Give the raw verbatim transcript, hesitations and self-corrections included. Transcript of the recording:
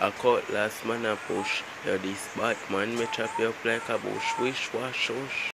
A cutlass man a push. Yo, this Batman me chop you up like a bush. Wish wash, shush.